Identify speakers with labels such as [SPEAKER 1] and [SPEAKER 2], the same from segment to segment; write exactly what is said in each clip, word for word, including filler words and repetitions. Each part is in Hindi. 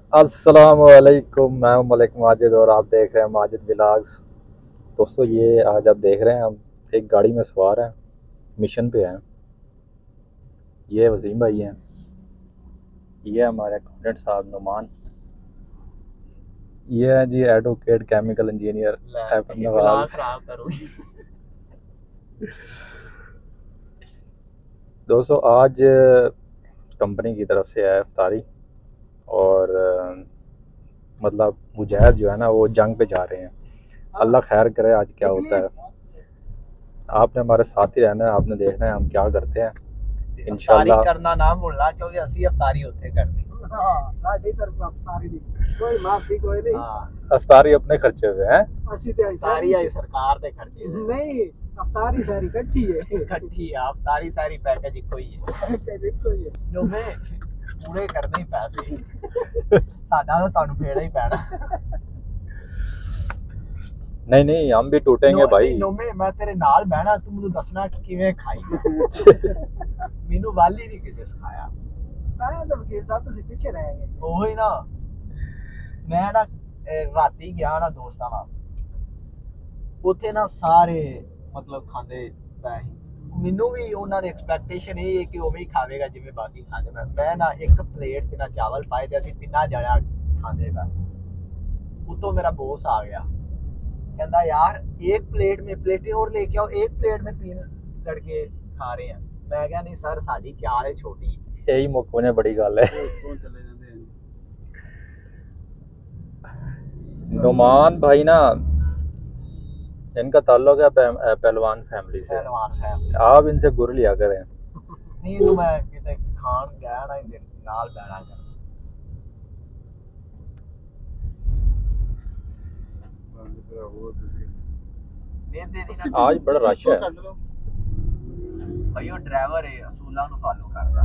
[SPEAKER 1] अस्सलाम वालेकुम, मैं हूं मलिक माजिद और आप देख रहे हैं माजिद व्लॉग्स। दोस्तों, ये आज आप देख रहे हैं हम एक गाड़ी में सवार हैं, मिशन पे हैं। ये वसीम भाई हैं, ये हमारे अकाउंटेंट साहब नुमान, ये है जी एडवोकेट केमिकल इंजीनियर नवाज। दोस्तों, आज कंपनी की तरफ से है इफ्तारी और मतलब मुजाहिद जो है ना वो जंग पे जा रहे हैं। अल्लाह खैर करे आज क्या होता है। आपने हमारे साथ ही रहना है, आपने देखना है हम क्या करते हैं इंशाल्लाह।
[SPEAKER 2] करना ना भूलना क्योंकि असली अफ्तारी होते करनी। हाँ, साडी तरफ अफ्तारी दी कोई माफी कोई नहीं। हाँ,
[SPEAKER 1] अफ्तारी अपने खर्चे पे है,
[SPEAKER 2] असली ते सारी आई सरकार दे खर्चे नहीं। अफ्तारी सारी इकट्ठी है, इकट्ठी है अफ्तारी सारी पैकेज इको ही है, पैकेज इको ही है। नो में पूरे करने ही पैसे साडा तो तानू फेड़ा ही पैना।
[SPEAKER 1] नहीं नहीं हम भी टूटेंगे भाई।
[SPEAKER 2] नोमे मैं तेरे नाल बहना, तू ਮੈਨੂੰ ਦੱਸਣਾ ਕਿਵੇਂ ਖਾਈ। ਮੈਨੂੰ ਵਾਲੀ ਨਹੀਂ ਕਿਸੇ ਸਿਖਾਇਆ। ਮੈਂ ਤਾਂ ਵਕੀਲ ਸਾਹਿਬ ਤੁਸੀਂ ਪਿੱਛੇ ਰਹਿ ਗਏ। ਉਹੀ ਨਾ ਮੈਂ ਨਾ ਰਾਤੀ ਗਿਆ ਨਾ ਦੋਸਤਾਂ ਨਾਲ, ਉੱਥੇ ਨਾ ਸਾਰੇ ਮਤਲਬ ਖਾਂਦੇ ਪਏ ਸੀ। ਮੈਨੂੰ ਵੀ ਉਹਨਾਂ ਦੀ ਐਕਸਪੈਕਟੇਸ਼ਨ ਇਹ ਹੈ ਕਿ ਉਵੇਂ ਹੀ ਖਾਵੇਗਾ ਜਿਵੇਂ ਬਾਕੀ ਖਾਂਦੇ। ਮੈਂ ਮੈਂ ਨਾ ਇੱਕ ਪਲੇਟ 'ਚ ਨਾ ਚਾਵਲ ਪਾਏ ਤੇ ਅਸੀਂ ਤਿੰਨਾਂ ਜਣਿਆਂ ਖਾਂਦੇ ਪਏ। ਉਤੋਂ ਮੇਰਾ ਬੋਸ आ गया, कहता यार एक प्लेट में प्लेटें और लेके आओ, एक प्लेट में तीन लड़के खा रहे हैं। मैं क्या नहीं सर साड़ी क्या है छोटी
[SPEAKER 1] यही मुख में बड़ी गल है। नुमान भाई ना इनका ताल्लुक है पहलवान फैमिली से।
[SPEAKER 2] पहलवान फैमिली
[SPEAKER 1] आप इनसे गुर लिया करें।
[SPEAKER 2] नहीं इनू मैं किते खान गया ना इनदे नाल बैठा कर।
[SPEAKER 1] आज बड़ा रश है
[SPEAKER 2] भाई वो ड्राइवर है असूलां नु फॉलो करदा।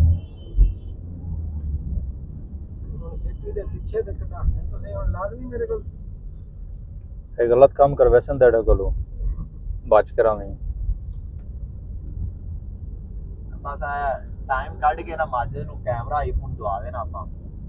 [SPEAKER 2] सिटी दे पीछे देखदा तुसे हुन लाजमी मेरे को
[SPEAKER 1] ਇਹ ਗਲਤ ਕੰਮ ਕਰ ਵੈਸਨ ਤੁਹਾਡੇ ਕੋਲੋਂ ਬਚ ਕੇ ਰਵੇਂ।
[SPEAKER 2] ਬਸ ਆ ਟਾਈਮ ਕੱਢ ਕੇ ਨਾ ਮਾਜੇ ਨੂੰ ਕੈਮਰਾ ਆਈਫੋਨ ਦਵਾ ਦੇਣਾ ਆਪਾਂ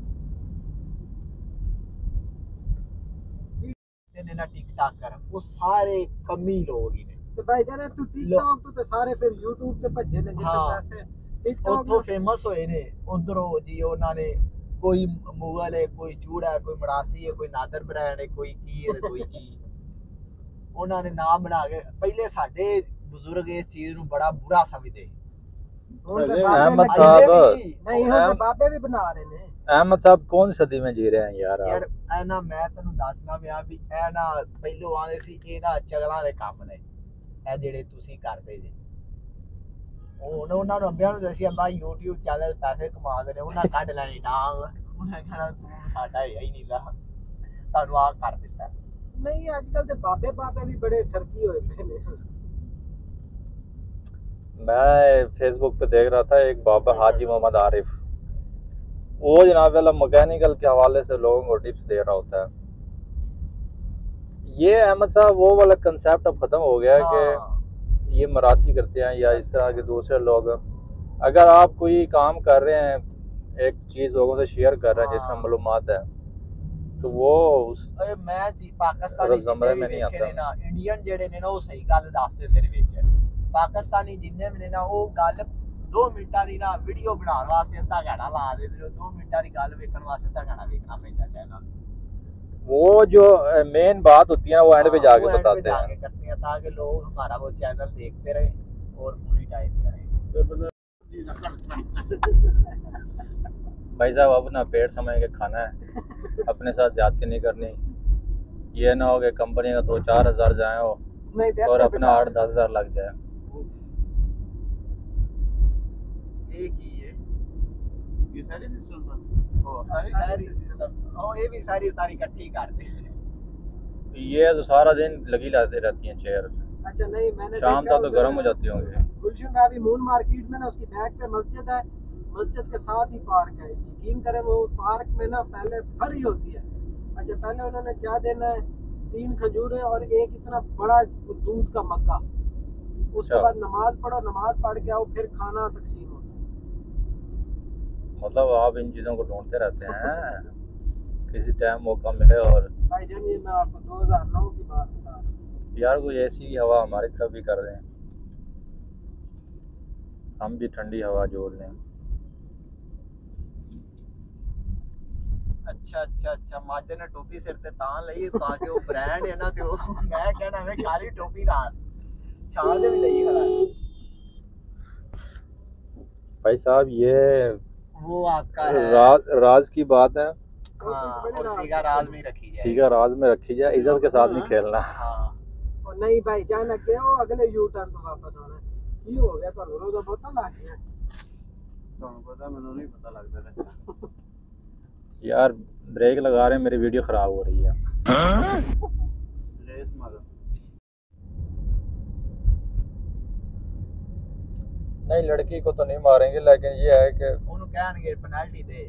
[SPEAKER 2] ਨੇ ਨਾ टिकटॉक कर वो सारे कमी लोग ही ने। तो भाई जाने तू टिकटॉक तो ते सारे फिर YouTube ਤੇ ਭੱਜੇ ਨੇ ਜਿੱਥੇ ਪੈਸੇ टिकटॉक ਉੱਥੋਂ ਫੇਮਸ ਹੋਏ ਨੇ। ਉਧਰੋਂ ਜੀ ਉਹਨਾਂ ਨੇ ਕੋਈ ਮੁਗਲ ਹੈ, ਕੋਈ ਚੂੜਾ ਹੈ, ਕੋਈ ਮਰਾਸੀ ਹੈ, ਕੋਈ ਨਾਦਰ ਬ੍ਰਾਂਡ ਹੈ, ਕੋਈ ਕੀ ਹੈ, ਕੋਈ ਕੀ। ਉਹਨਾਂ ਨੇ ਨਾਮ ਬਣਾ ਕੇ ਪਹਿਲੇ ਸਾਡੇ ਬਜ਼ੁਰਗ ਇਸ ਚੀਜ਼ ਨੂੰ ਬੜਾ ਬੁਰਾ ਸਮਝਦੇ।
[SPEAKER 1] अहमद साहब
[SPEAKER 2] नहीं ਹੁਣ ਬਾਬੇ ਵੀ ਬਣਾ ਰਹੇ ਨੇ।
[SPEAKER 1] अहमद साहब कौन सदी में जी रहे हैं यार।
[SPEAKER 2] यार ਇਹ ਨਾ ਮੈਂ ਤੈਨੂੰ ਦੱਸਣਾ ਪਿਆ ਵੀ ਇਹ ਨਾ ਪਹਿਲੋਂ ਆਉਂਦੇ ਸੀ ਇਹ ਨਾ ਚਗਲਾਂ ਦੇ ਕੰਮ ਨੇ ਇਹ ਜਿਹੜੇ ਤੁਸੀਂ ਕਰਦੇ ਜੇ। ਉਹ ਉਹਨਾਂ ਨੂੰ ਅੱਬਿਆਂ ਨੂੰ ਦੱਸਿਆ ਬਾਈ YouTube ਚੈਨਲ ਪੈਸੇ ਕਮਾਉਂਦੇ ਨੇ, ਉਹਨਾਂ ਕੱਢ ਲੈਣੀ ਡਾਂਗ। ਉਹਨਾਂ ਕਹਿਣਾ ਤੂੰ ਸਾਡਾ ਹੈ ਹੀ ਨਹੀਂ ਗਾ, ਤੁਹਾਨੂੰ ਆ ਕਰ ਦਿੱਤਾ। ਨਹੀਂ ਅੱਜ ਕੱਲ ਤੇ ਬਾਬੇ ਬਾਬੇ ਵੀ ਬੜੇ ਠਰਕੀ ਹੋਏ ਪਏ ਨੇ।
[SPEAKER 1] मैं फेसबुक पे देख रहा था एक बाबा हाजी मोहम्मद आरिफ, वो जनाब वाला मैकेनिकल के हवाले से लोगों को टिप्स दे रहा होता है। ये अहमद साहब वो वाला कंसेप्ट अब ख़त्म हो गया है कि ये मरासी करते हैं या इस तरह के दूसरे लोग। अगर आप कोई काम कर रहे हैं, एक चीज़ लोगों से शेयर कर रहे हैं जिसमें मालूमात है, तो वो उस
[SPEAKER 2] मैं पाकिस्तानी
[SPEAKER 1] ज़मरे में नहीं आता।
[SPEAKER 2] ना इंडियन जेडे ने ना वो सही गल दस देंदे ने विच। पाकिस्तानी जिन्ने भी ने ना वो गल दो मिनटां दी ना वीडियो बनाने वास्ते अद्धा घंटा ला देंदे। दो मिनटां दी गल वेखण वास्ते अद्धा घंटा वेखना पैंदा चैनल। वो जो मेन बात होती है ना वो एंड पे जाके बताते हैं करते हैं ताकि लोग हमारा वो चैनल देखते रहे और मोनेटाइज करें।
[SPEAKER 1] भाई साहब अपना पेट समझ के खाना है, अपने साथ ज्यादती नहीं करनी। ये ना हो कि कंपनी का दो चार हजार जाए हो और अपना आठ दस हजार लग जाए। ये की है ये सारे सिस्टम ओ सारी सारी सिस्टम ओ ये भी सारी सारी इकट्ठी करते हैं। ये तो सारा दिन लगी लाते रहती हैं चेयर। अच्छा नहीं मैंने शाम तक तो गर्म हो जाती होंगी। गुलशन रावी मून मार्केट में ना उसकी बैक पे मस्जिद है, मस्जिद के साथ ही पार्क है। यकीन करें वो पार्क में ना पहले भरी होती है। अच्छा पहले उन्होंने क्या देना है, तीन खजूरें और एक इतना बड़ा दूध का मक्का। उसके बाद नमाज पढ़ो, नमाज पढ़ के आओ, फिर खाना तकसीम होता है। मतलब आप इन चीज़ों को ढूंढते रहते हैं। किसी टाइम मौका मिले। और
[SPEAKER 3] भाई जान ये मैं आपको दो हज़ार नौ की बात बता रहा हूँ
[SPEAKER 1] यार कोई ऐसी हवा हमारी तरफ भी कर दें, हम भी ठंडी हवा जोड़ लें।
[SPEAKER 2] अच्छा अच्छा अच्छा माजे ने टोपी सिर ते तां लई ताकि वो ब्रांड है ना ते वो मैं कहना मैं काली टोपी रात छाल दे भी लई खड़ा है।
[SPEAKER 1] भाई साहब ये
[SPEAKER 2] वो आपका है
[SPEAKER 1] राज राज की बात है।
[SPEAKER 2] हाँ और सीगा राज में रखी जाए,
[SPEAKER 1] सीगा राज में रखी जाए, इज्जत के साथ नहीं खेलना।
[SPEAKER 2] हाँ
[SPEAKER 3] और नहीं भाई जान अगे वो अगले यू टर्न तो वापस आना की हो गया तो रोज बोतल ला के तो पता मैंने नहीं पता लगता है
[SPEAKER 1] यार ब्रेक लगा रहे हैं, मेरी वीडियो खराब हो रही है।
[SPEAKER 3] रेस मारो
[SPEAKER 1] नहीं लड़की को तो नहीं मारेंगे, लेकिन ये है कि
[SPEAKER 2] उन्होंने कहणगे पेनल्टी दे।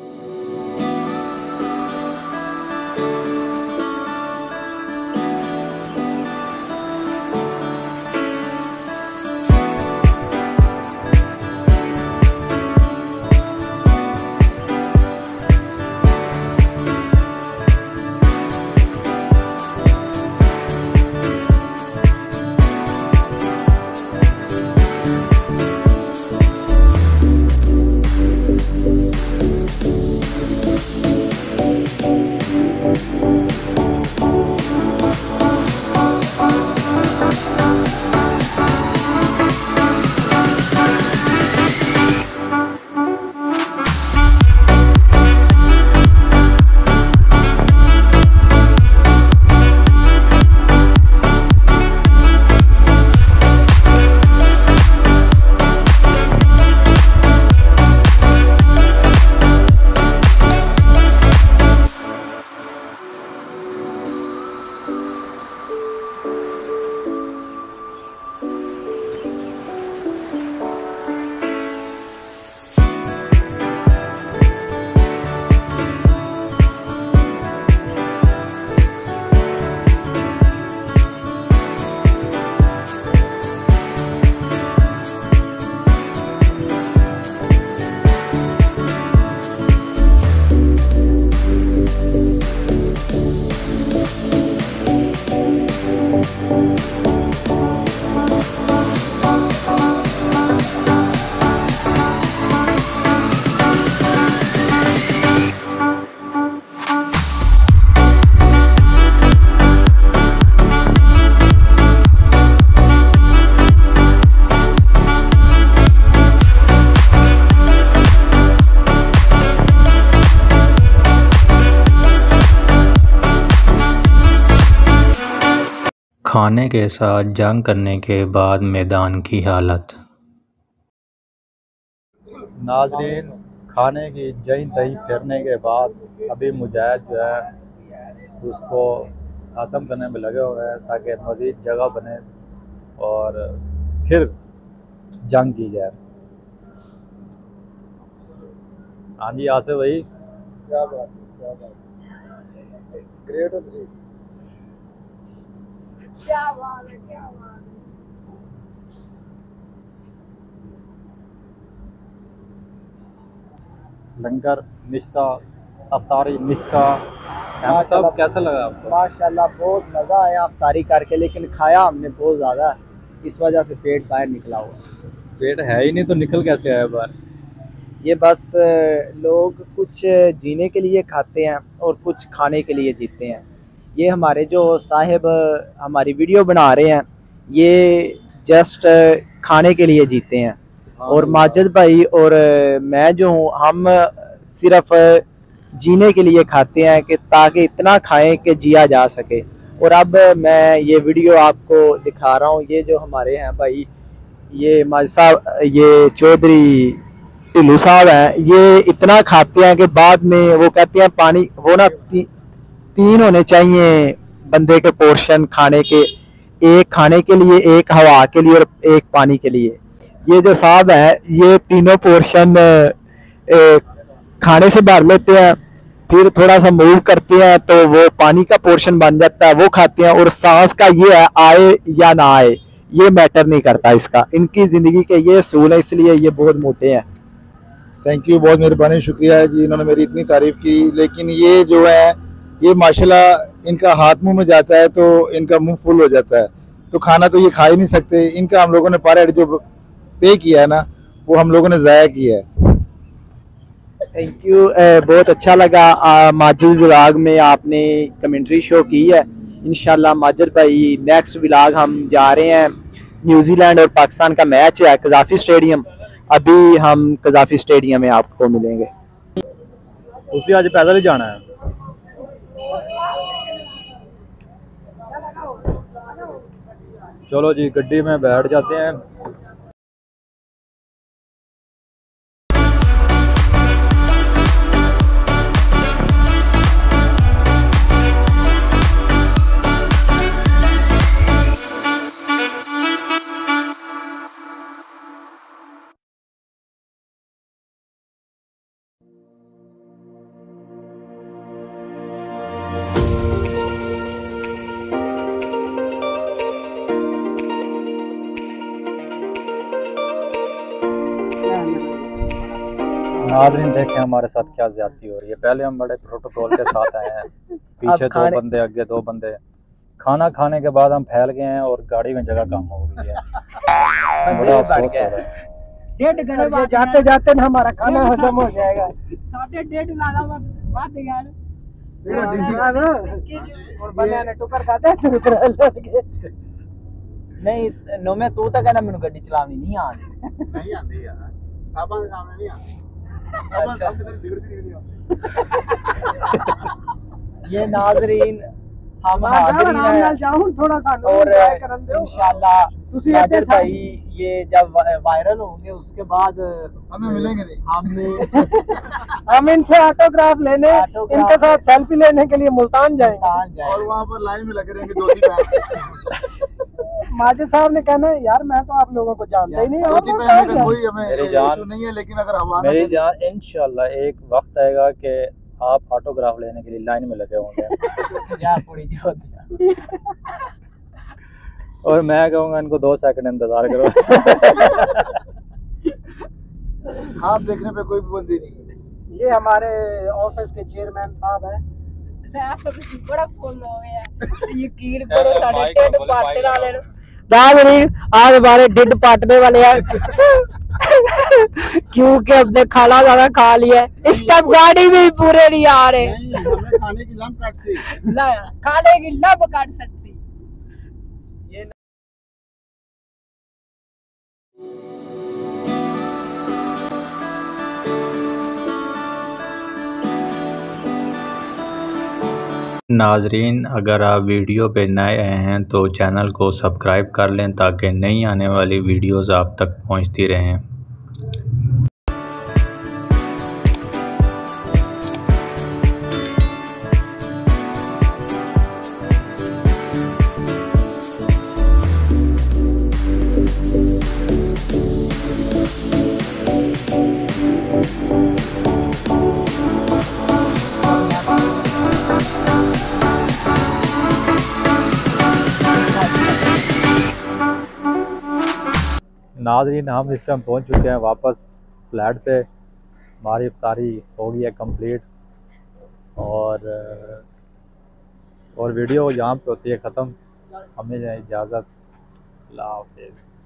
[SPEAKER 4] खाने के साथ जंग करने के बाद मैदान की हालत।
[SPEAKER 1] नाजरीन खाने की जई तही फिरने के बाद अभी मुजाहिद जो है उसको हजम करने में लगे हुए हैं ताकि मज़ीद जगह बने और फिर जंग की जाए। हाँ जी आसिफ भाई
[SPEAKER 3] क्या बात क्या बात ग्रेट हो तुसी क्या बात है क्या बात है।
[SPEAKER 1] लंगर निश्ता अफ्तारी निश्ता सब कैसा लगा आपको?
[SPEAKER 2] माशाल्लाह बहुत मज़ा आया अफ्तारी करके, लेकिन खाया हमने बहुत ज़्यादा, इस वजह से पेट बाहर निकला हुआ।
[SPEAKER 1] पेट है ही नहीं तो निकल कैसे आया बाहर?
[SPEAKER 2] ये बस लोग कुछ जीने के लिए खाते हैं और कुछ खाने के लिए जीते हैं। ये हमारे जो साहिब हमारी वीडियो बना रहे हैं ये जस्ट खाने के लिए जीते हैं, और माजिद भाई और मैं जो हूँ हम सिर्फ जीने के लिए खाते हैं कि ताकि इतना खाएं कि जिया जा सके। और अब मैं ये वीडियो आपको दिखा रहा हूँ। ये जो हमारे हैं भाई, ये माजिद साहब, ये चौधरी टिल्लू साहब हैं, ये इतना खाते हैं कि बाद में वो कहते हैं पानी वो ना ती, तीन होने चाहिए बंदे के पोर्शन खाने के, एक खाने के लिए, एक हवा के लिए और एक पानी के लिए। ये जो साहब है ये तीनों पोर्शन खाने से भर लेते हैं, फिर थोड़ा सा मूव करते हैं तो वो पानी का पोर्शन बन जाता है, वो खाते हैं। और सांस का ये है आए या ना आए ये मैटर नहीं करता इसका, इनकी ज़िंदगी के ये असूल है, इसलिए ये बहुत मोटे हैं।
[SPEAKER 5] थैंक यू, बहुत मेहरबानी, शुक्रिया जी, इन्होंने मेरी इतनी तारीफ़ की। लेकिन ये जो है ये माशाल्लाह इनका हाथ मुंह में जाता है तो इनका मुंह फुल हो जाता है, तो खाना तो ये खा ही नहीं सकते। इनका हम लोगों ने पर हेड जो पे किया है ना वो हम लोगों ने ज़ाया किया है।
[SPEAKER 2] थैंक यू, बहुत अच्छा लगा। आ, माजिद व्लॉग में आपने कमेंट्री शो की है। इंशाल्लाह माजिद भाई नेक्स्ट व्लॉग हम जा रहे हैं, न्यूजीलैंड और पाकिस्तान का मैच है कज़ाफ़ी स्टेडियम। अभी हम कज़ाफ़ी स्टेडियम में आपको मिलेंगे।
[SPEAKER 1] उसी आज पैदल ही जाना है। चलो जी गड्डी में बैठ जाते हैं। नाज़रीन देखें हमारे साथ क्या ज्यादती हो रही है। पहले हम बड़े प्रोटोकॉल के साथ आए हैं, पीछे दो बंदे आगे दो बंदे। खाना खाने के बाद हम फैल गए हैं और गाड़ी में जगह कम हो गई है। बड़ा अफसोस हो रहा है।
[SPEAKER 3] डेढ़ घंटे बाद जाते जाते ना हमारा खाना हजम हो जाएगा। साढ़े डेढ़ लाना बात यार और बनाने टुकर खाते हैं तो
[SPEAKER 2] नहीं नो मैं तू तो कहना मैंने गड्डी चलानी नहीं आती।
[SPEAKER 5] नहीं आती यार, साहब के सामने नहीं आती। साहब सामने तेरी सिगरेट भी नहीं आती।
[SPEAKER 2] ये नाज़रीन हम
[SPEAKER 3] हाज़िर हैं जाऊं थोड़ा सा
[SPEAKER 2] और इंशाल्लाह तुसी नाज़र भाई ये जब वायरल होंगे उसके बाद
[SPEAKER 5] हमें मिलेंगे नहीं।
[SPEAKER 3] हम हम इनसे ऑटोग्राफ लेने इनके साथ सेल्फी लेने के लिए मुल्तान जाएंगे
[SPEAKER 5] और वहाँ पर लाइन में लगे रहेंगे दो तीन।
[SPEAKER 3] माजिद साहब ने कहना यार मैं तो आप लोगों को जानता ही नहीं।
[SPEAKER 5] कोई हमें
[SPEAKER 1] मेरी जान
[SPEAKER 5] नहीं है, लेकिन अगर हम
[SPEAKER 1] मेरी जान इंशाल्लाह एक वक्त आएगा कि आप ऑटोग्राफ लेने के लिए लाइन में लगे होंगे।
[SPEAKER 2] या पूरी जोत
[SPEAKER 1] और मैं कहूँगा इनको दो सेकंड इंतजार करो।
[SPEAKER 5] आप देखने पे कोई पाबंदी नहीं है।
[SPEAKER 3] ये हमारे ऑफिस के चेयरमैन साहब हैं। बड़ा फोन हो गया यकीन करो साढ़े डेढ़ पार्टनर वाले दादरी आज हमारे डेढ़ पार्टनर वाले हैं क्योंकि हमने खाना ज्यादा खा लिया है। इस टाइम गाड़ी में पूरे नहीं आ रहे।
[SPEAKER 5] हमें खाने की लंब काट सी
[SPEAKER 3] खाने की लब काट सकती।
[SPEAKER 4] नाजरीन अगर आप वीडियो पे नए आए हैं तो चैनल को सब्सक्राइब कर लें ताकि नई आने वाली वीडियोस आप तक पहुंचती रहें।
[SPEAKER 1] नाज़रीन हम इस टाइम पहुंच चुके हैं वापस फ्लैट पे। हमारी इफ्तारी हो गई है कंप्लीट और और वीडियो यहाँ पे होती है ख़त्म। हमें इजाज़त, अल्लाह हाफ़िज़।